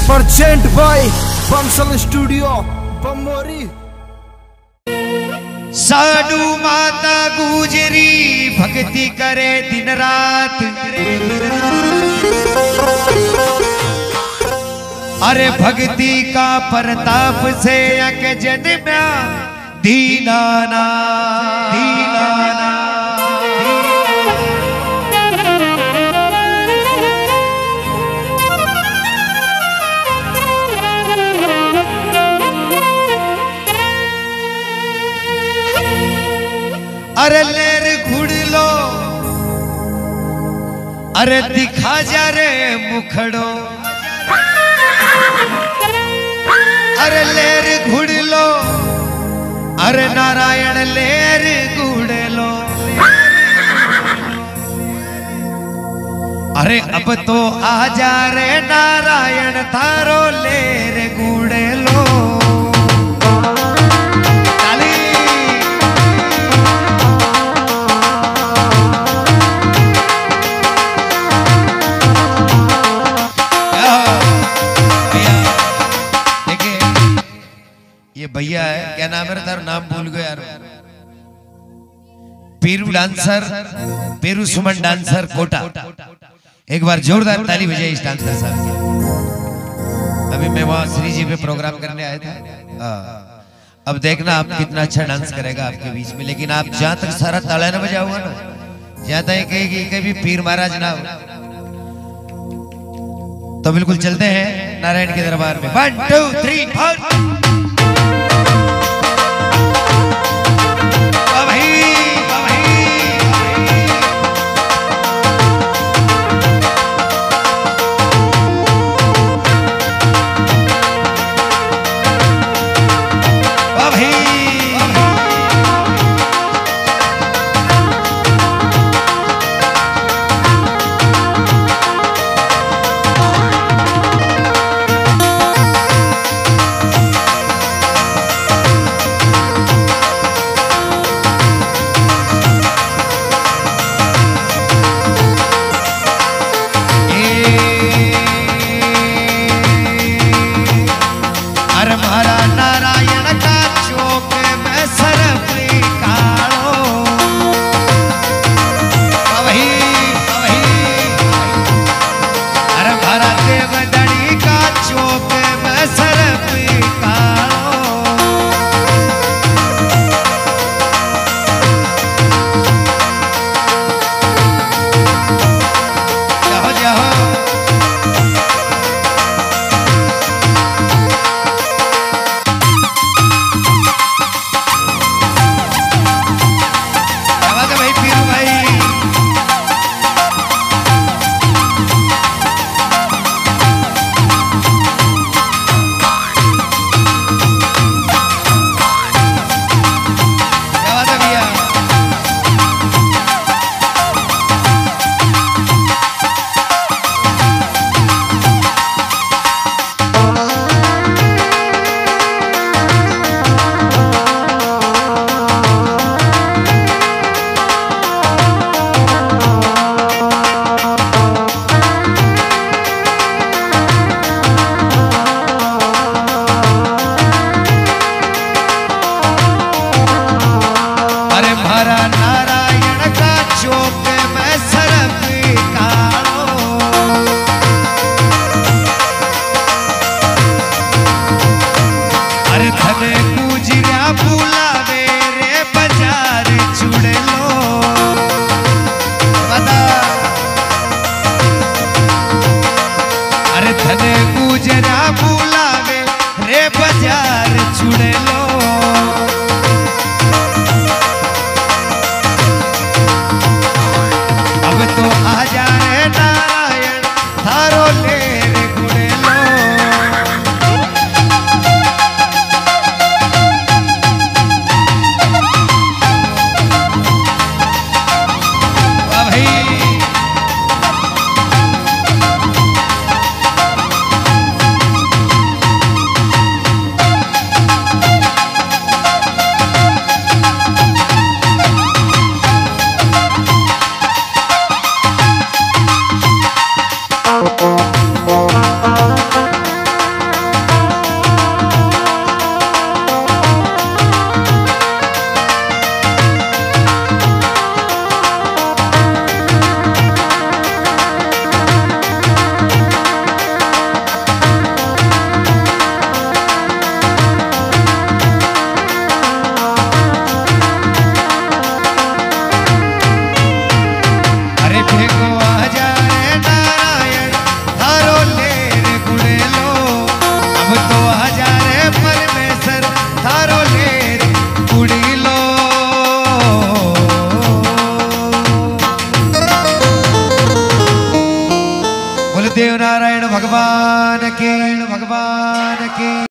Percent by Bansal studio Bamori. साडू माता गुजरी भक्ति करे दिन रात, अरे भक्ति का प्रताप से अक जन्म्या दीनाना दीनाना। अरे लेर घुड़ लो, अरे दिखा जा रे मुखड़ो, अरे लेर घुड़ लो, अरे नारायण लेर घुड़ लो। अरे अब तो आ जा रे नारायण थारो लेर घुड़ लो। भैया है, क्या नाम है तेरा? नाम भूल गया यार। पेरू डांसर, पेरू सुमन डांसर कोटा। एक बार जोरदार ताली बजाइए इस डांसर साहब की। अभी मैं वहां श्री जी पे प्रोग्राम करने आया था। अब देखना आप कितना अच्छा डांस करेगा आपके बीच में। लेकिन आप जहां तक सारा ताला न बजाओगे ना, जहां तक कहेगी कभी पीर महाराज ना हो, तो बिल्कुल चलते हैं नारायण के दरबार में। 1 2 3 4। भगवान की